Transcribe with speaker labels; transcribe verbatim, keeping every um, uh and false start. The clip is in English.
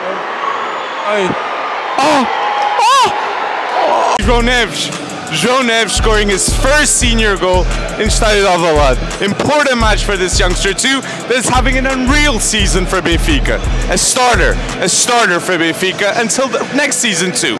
Speaker 1: Oh! Oh! João Neves. João Neves scoring his first senior goal in Estádio de Alvalade. Important match for this youngster too, that's having an unreal season for Benfica. A starter, a starter for Benfica until the next season too.